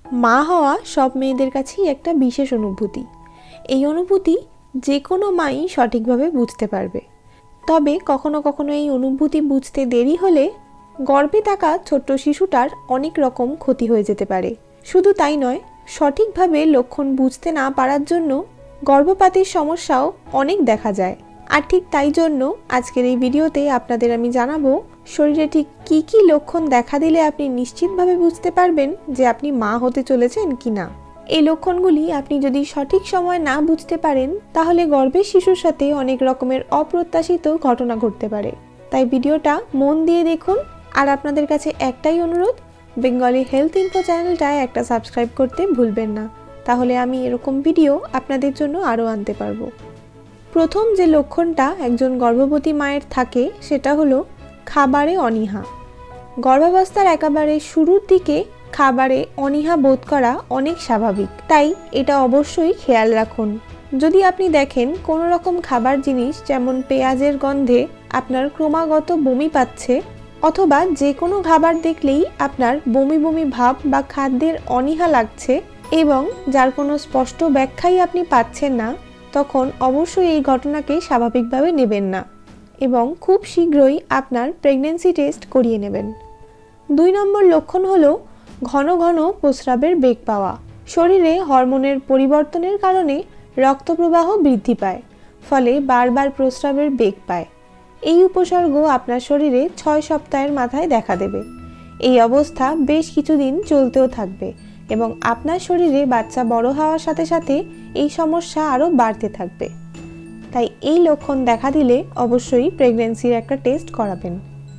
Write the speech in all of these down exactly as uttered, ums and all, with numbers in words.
মা হওয়া সব মেয়েদের কাছেই একটা বিশেষ অনুভূতি। এই অনুভূতি যে কোনো মাই সঠিকভাবে বুঝতে পারবে। তবে কখনো কখনো এই অনুভূতি বুঝতে দেরি হলে গর্ভে থাকা ছোট্ট শিশুটার অনেক রকম ক্ষতি হয়ে যেতে পারে। শুধু তাই নয়, সঠিকভাবে লক্ষণ বুঝতে না পারার জন্য গর্ভপাতের সমস্যাও অনেক দেখা যায়। আর ঠিক তাই জন্য আজকের এই ভিডিওতে আপনাদের আমি জানাবো শরীরে ঠিক কী কী লক্ষণ দেখা দিলে আপনি নিশ্চিতভাবে বুঝতে পারবেন যে আপনি মা হতে চলেছেন কি না। এই লক্ষণগুলি আপনি যদি সঠিক সময় না বুঝতে পারেন তাহলে গর্ভের শিশুর সাথে অনেক রকমের অপ্রত্যাশিত ঘটনা ঘটতে পারে। তাই ভিডিওটা মন দিয়ে দেখুন। আর আপনাদের কাছে একটাই অনুরোধ, বেঙ্গলি হেলথ ইনফো চ্যানেলটায় একটা সাবস্ক্রাইব করতে ভুলবেন না, তাহলে আমি এরকম ভিডিও আপনাদের জন্য আরও আনতে পারবো। প্রথম যে লক্ষণটা একজন গর্ভবতী মায়ের থাকে সেটা হলো খাবারে অনীহা। গর্ভাবস্থার একেবারে শুরুর দিকে খাবারে অনীহা বোধ করা অনেক স্বাভাবিক, তাই এটা অবশ্যই খেয়াল রাখুন। যদি আপনি দেখেন কোনো রকম খাবার জিনিস যেমন পেঁয়াজের গন্ধে আপনার ক্রমাগত বমি পাচ্ছে, অথবা যে কোনো খাবার দেখলেই আপনার বমি বমি ভাব বা খাদ্যের অনীহা লাগছে এবং যার কোনো স্পষ্ট ব্যাখ্যাই আপনি পাচ্ছেন না, তখন অবশ্যই এই ঘটনাকে স্বাভাবিকভাবে নেবেন না এবং খুব শীঘ্রই আপনার প্রেগন্যান্সি টেস্ট করিয়ে নেবেন। দুই নম্বর লক্ষণ হলো ঘন ঘন প্রস্রাবের বেগ পাওয়া। শরীরে হরমোনের পরিবর্তনের কারণে রক্তপ্রবাহ বৃদ্ধি পায়, ফলে বারবার প্রস্রাবের বেগ পায়। এই উপসর্গ আপনার শরীরে ছয় সপ্তাহের মাথায় দেখা দেবে। এই অবস্থা বেশ কিছুদিন চলতেও থাকবে এবং আপনার শরীরে বাচ্চা বড় হওয়ার সাথে সাথে এই সমস্যা আরও বাড়তে থাকবে। তাই এই লক্ষণ দেখা দিলে অবশ্যই প্রেগন্যান্সির একটা টেস্ট করাবেন।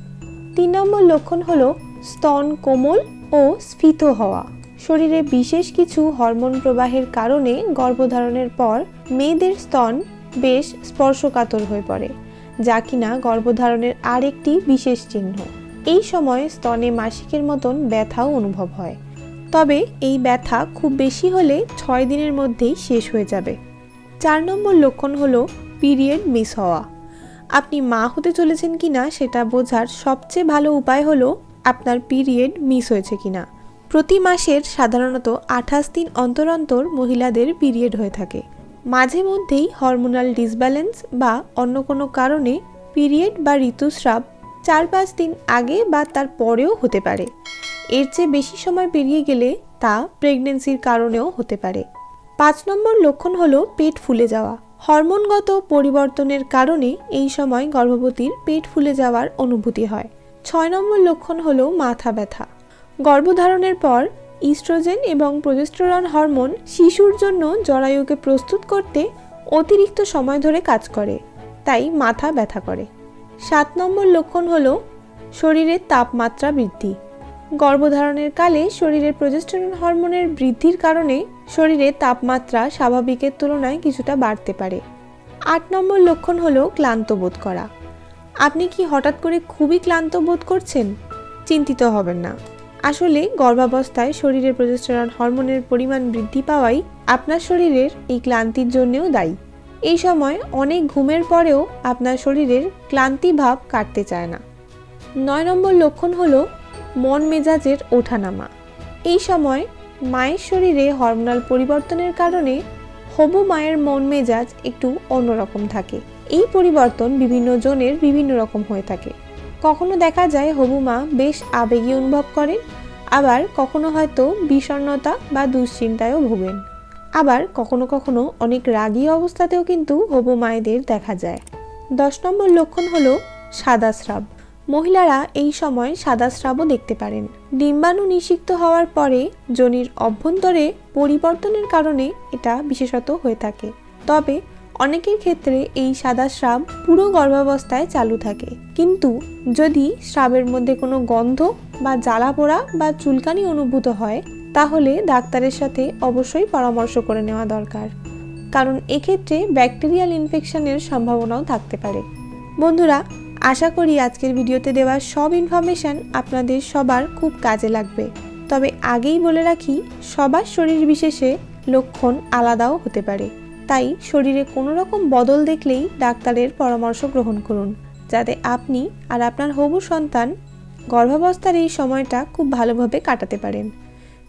তিন নম্বর লক্ষণ হলো স্তন কোমল ও স্ফীত হওয়া। শরীরে বিশেষ কিছু হরমোন প্রবাহের কারণে গর্ভধারণের পর মেয়েদের স্তন বেশ স্পর্শকাতর হয়ে পড়ে, যা কিনা গর্ভধারণের আরেকটি বিশেষ চিহ্ন। এই সময় স্তনে মাসিকের মতন ব্যথাও অনুভব হয়, তবে এই ব্যথা খুব বেশি হলে ছয় দিনের মধ্যেই শেষ হয়ে যাবে। চার নম্বর লক্ষণ হলো পিরিয়ড মিস হওয়া। আপনি মা হতে চলেছেন কিনা সেটা বোঝার সবচেয়ে ভালো উপায় হলো আপনার পিরিয়ড মিস হয়েছে কিনা। প্রতি মাসের সাধারণত আঠাশ দিন অন্তর অন্তর মহিলাদের পিরিয়ড হয়ে থাকে। মাঝে মধ্যেই হরমোনাল ডিসব্যালেন্স বা অন্য কোনো কারণে পিরিয়ড বা ঋতুস্রাব চার পাঁচ দিন আগে বা তার পরেও হতে পারে। এর চেয়ে বেশি সময় পেরিয়ে গেলে তা প্রেগন্যান্সির কারণেও হতে পারে। পাঁচ নম্বর লক্ষণ হলো পেট ফুলে যাওয়া। হরমোনগত পরিবর্তনের কারণে এই সময় গর্ভবতীর পেট ফুলে যাওয়ার অনুভূতি হয়। ছয় নম্বর লক্ষণ হলো মাথা ব্যথা। গর্ভধারণের পর ইস্ট্রোজেন এবং প্রোজেস্টেরন হরমোন শিশুর জন্য জরায়ুকে প্রস্তুত করতে অতিরিক্ত সময় ধরে কাজ করে, তাই মাথা ব্যথা করে। সাত নম্বর লক্ষণ হলো শরীরের তাপমাত্রা বৃদ্ধি। গর্ভধারণের কালে শরীরের প্রোজেস্টেরন হরমোনের বৃদ্ধির কারণে শরীরের তাপমাত্রা স্বাভাবিকের তুলনায় কিছুটা বাড়তে পারে। আট নম্বর লক্ষণ হলো ক্লান্ত বোধ করা। আপনি কি হঠাৎ করে খুবই ক্লান্ত বোধ করছেন? চিন্তিত হবেন না। আসলে গর্ভাবস্থায় শরীরে প্রোজেস্টেরন হরমোনের পরিমাণ বৃদ্ধি পাওয়াই আপনার শরীরের এই ক্লান্তির জন্যও দায়ী। এই সময় অনেক ঘুমের পরেও আপনার শরীরের ক্লান্তি ভাব কাটতে চায় না। নয় নম্বর লক্ষণ হলো মন মেজাজের ওঠানামা। এই সময় মায়ের শরীরে হরমোনাল পরিবর্তনের কারণে হবু মায়ের মন মেজাজ একটু অন্যরকম থাকে। এই পরিবর্তন বিভিন্ন জনের বিভিন্ন রকম হয়ে থাকে। কখনো দেখা যায় হবু মা বেশ আবেগী অনুভব করেন, আবার কখনো হয়তো বিষণ্ণতা বা দুশ্চিন্তায়ও ভোগেন, আবার কখনো কখনো অনেক রাগী অবস্থাতেও কিন্তু হবু মায়েদের দেখা যায়। দশ নম্বর লক্ষণ হলো সাদা স্রাব। মহিলারা এই সময় সাদা স্রাবও দেখতে পারেন। ডিম্বাণু নিষিক্ত হওয়ার পরে যোনির অভ্যন্তরে পরিবর্তনের কারণে এটা বিশেষত হয়ে থাকে, তবে অনেকের ক্ষেত্রে এই সাদা স্রাব পুরো গর্ভাবস্থায় চালু থাকে। কিন্তু যদি স্রাবের মধ্যে কোনো গন্ধ বা জ্বালা পোড়া বা চুলকানি অনুভূত হয় তাহলে ডাক্তারের সাথে অবশ্যই পরামর্শ করে নেওয়া দরকার, কারণ এক্ষেত্রে ব্যাকটেরিয়াল ইনফেকশনের সম্ভাবনাও থাকতে পারে। বন্ধুরা, আশা করি আজকের ভিডিওতে দেওয়া সব ইনফরমেশান আপনাদের সবার খুব কাজে লাগবে। তবে আগেই বলে রাখি, সবার শরীর বিশেষে লক্ষণ আলাদাও হতে পারে, তাই শরীরে কোনো রকম বদল দেখলেই ডাক্তারের পরামর্শ গ্রহণ করুন, যাতে আপনি আর আপনার হবু সন্তান গর্ভাবস্থার এই সময়টা খুব ভালোভাবে কাটাতে পারেন।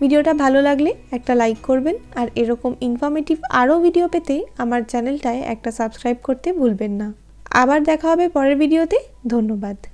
ভিডিওটা ভালো লাগলে একটা লাইক করবেন আর এরকম ইনফরমেটিভ আরও ভিডিও পেতে আমার চ্যানেলটায় একটা সাবস্ক্রাইব করতে ভুলবেন না। আবার দেখা হবে পরের ভিডিওতে। ধন্যবাদ।